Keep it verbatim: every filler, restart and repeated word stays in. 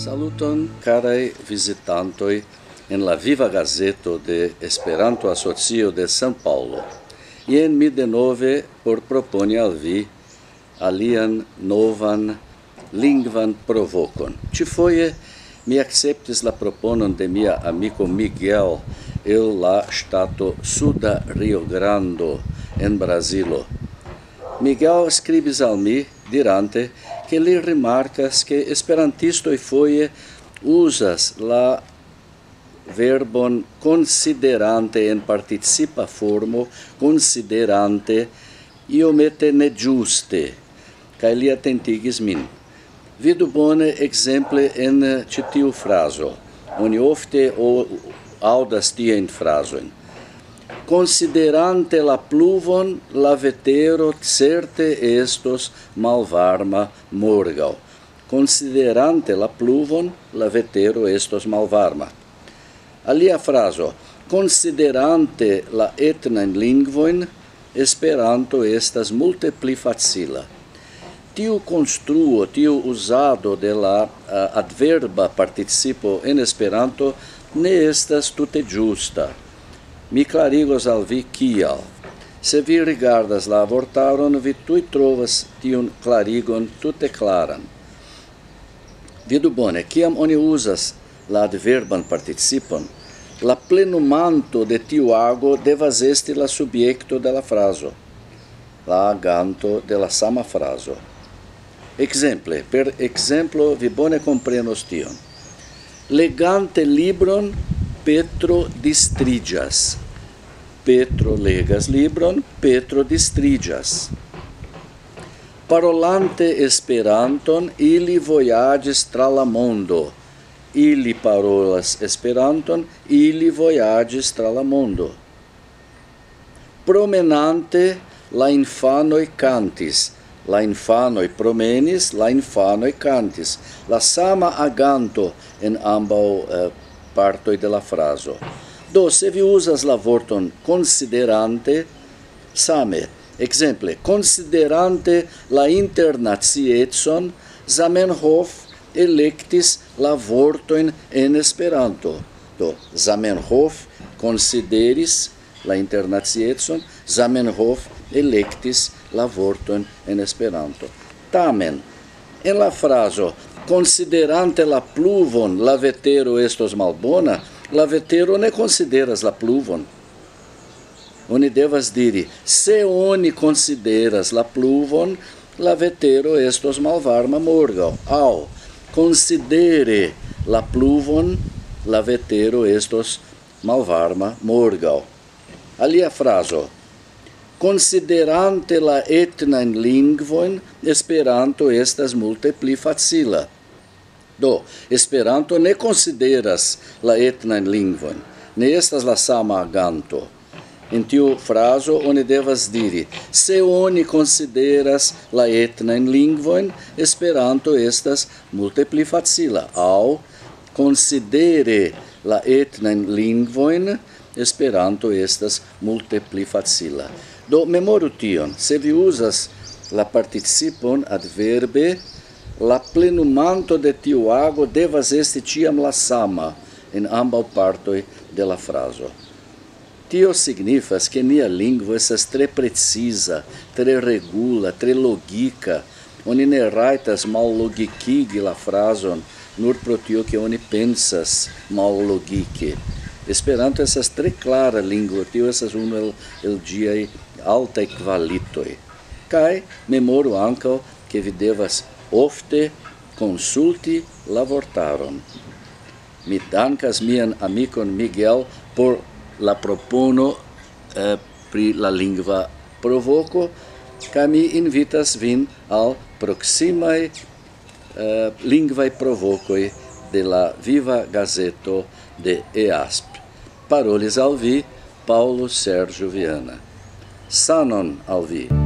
Saluton, carai visitantoi en la Viva Gazeto de Esperanto Asocio de São Paulo. Ien mi denove por proponi al vi alian novan lingvan provokon. Cifoje mi acceptis la proponon de mia amico Miguel el la stato Suda Rio Grande en Brasilo. Miguel scribis al mi dirante che li rimarcas che esperantistoi foje usas la verbon considerante en participa formo, considerante iomete ne giuste, cae li attentigis min. Vidu bone exemple en citiu fraso, oni ofte o audas tien frasoin. Considerante la pluvon, la vetero certe estos malvarma morgaŭ. Considerante la pluvon, la vetero estos malvarma. Alia fraso, considerante la etnan lingvojn, Esperanto estas multe pli facila. Tiu construo, tiu uzado de la uh, adverba participo en Esperanto ne estas tute justa. Mi clarigos al vi kial. Se vi rigardas la vortaron, vi tui trovas tiun clarigon tute claran. Vidu bone, kiam oni uzas la adverban participon, la plenumanto de tiu ago devas esti la subjekto de la fraso, la aganto de la sama fraso. Exemple, per exemplo, vi bone comprenos tion. Legante libron, Petro distrigas. Petro legas libron, Petro distrigas. Parolante Esperanton, ili vojaĝis tra la mondo. Ili parolas Esperanton, ili vojaĝis tra la mondo. Promenante, la infanoj kantis. La infanoj promenis, la infanoj kantis. La sama aganto en ambaŭ eh, partoj de la fraso. Do, se vi uzas la vorton considerante, same, exemple, considerante la internaciecon, Zamenhof electis la vortojn en Esperanto. Do, Zamenhof consideris la internaciecon, Zamenhof electis la vortojn en Esperanto. Tamen, en la fraso considerante la pluvon, la vetero estos malbona, la vetero ne consideras la pluvon. Oni devas diri, se oni consideras la pluvon, la vetero estos malvarma morgaŭ. Aŭ, considere la pluvon, la vetero estos malvarma morgaŭ. Alia fraso, considerante la etnan lingvojn, Esperanto estas multe pli facila. Do, Esperanto ne consideras la etnan lingvojn, ne estas la sama aganto. En tiu fraso oni devas diri, se oni consideras la etnan lingvojn, Esperanto estas multe pli facila. Aŭ, considere la etnan lingvojn, Esperanto estas multe pli facila. Do, memoru tion, se vi uzas la participon adverbe, la plenumanto de tiu ago devas esti ĉiam la sama en ambaŭ partoj de la fraso. Tio signifas ke nia lingvo estas tre preciza, tre regula, tre logika. Oni ne rajtas mallogikigi la frason nur pro tio ke oni pensas mallogike. Esperanto estas tre klara lingvo, tio estas unu el, el ĝiaj altaj kvalitoj. Kaj memoru ankaŭ ke vi devas ofte consulti la vortaron. Mi dankas mian amikon Miguel por la propono eh, pri la lingva provoko, kaj mi invitas vin al proksimaj eh, lingvaj provokoj de la Viva Gazeto de E A S P. Parolis al vi, Paulo Sérgio Viana. Sanon al vi.